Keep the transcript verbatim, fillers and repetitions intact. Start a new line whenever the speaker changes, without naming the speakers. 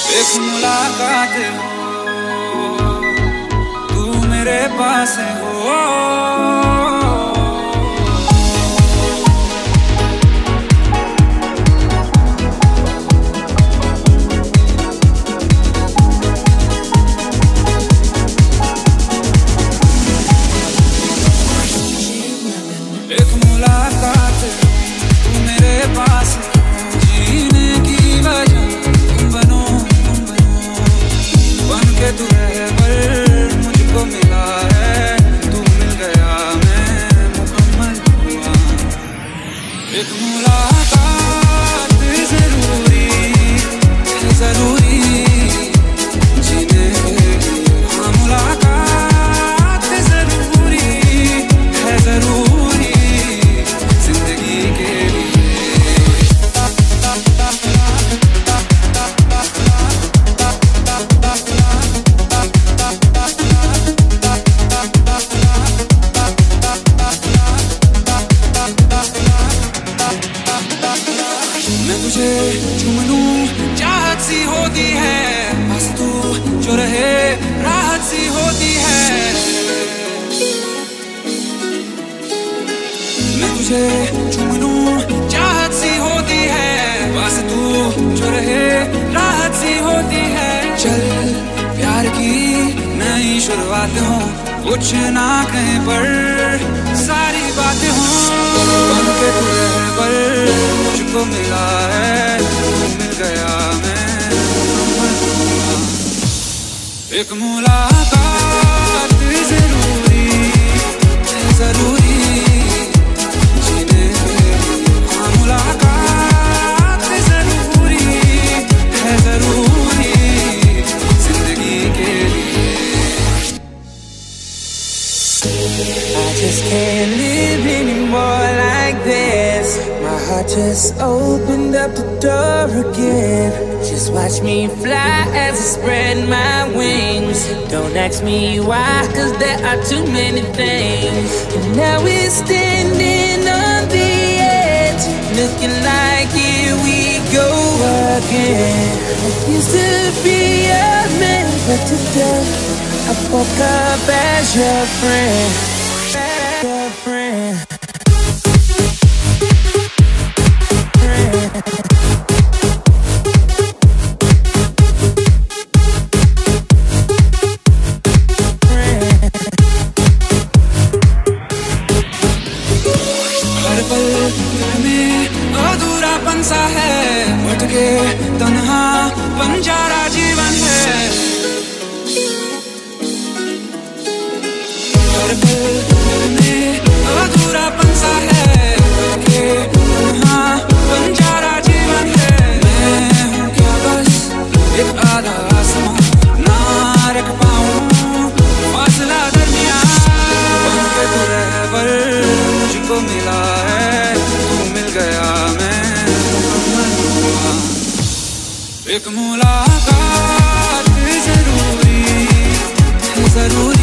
एक मुलाकात हो, तू मेरे पास हो। एक मुलाकात तू मेरे पास, जीने की वजह तुम बनो, तुम बनो बन के तू रहबर मुझको मिला है, तू मिल गया मैं मुकम्मल हुआ। एक मुलाकात जरूरी है, जरूरी जीने के लिए। हाँ मुलाकात जरूरी है, जरूरी तुझे चूम लूं चाहत सी होती है, बस तू जो रहे राहत सी होती है। मैं तुझे चूम लूं चाहत सी होती है, बस तू जो रहे राहत सी होती है। चल प्यार की नई शुरुआत हो, कुछ ना कहीं पर सारी बातें हों, बन के तू रहबर मुझको मिला है, तू मिल गया मैं मुकम्मल हुआ। एक मुलाकात जरूरी है, जरूरी जीने के लिए। हाँ मुलाकात जरूरी है, जरूरी जिंदगी के लिए।
I just can't live anymore like this. My heart just opened up the door again. Just watch me fly as I spread my wings. Don't ask me why, cause there are too many things. And now we're standing on the edge, looking like here we go again. I used to be a man, but today I woke up as your friend, your friend, friend.
हर पल में अधूरापन सा है, भटके तन्हा बंजारा जीवन है। हर पल में अधूरापन सा है, भटके तन्हा बंजारा जीवन है। मैं हूँ क्या बस एक आधा आसमां, ना रख पाऊँ फासला दरमियां। बन के तू रहबर मुझको मिला है, तू मिल गया मैं मुकम्मल हुआ। एक मुलाकात जरूरी है, जरूरी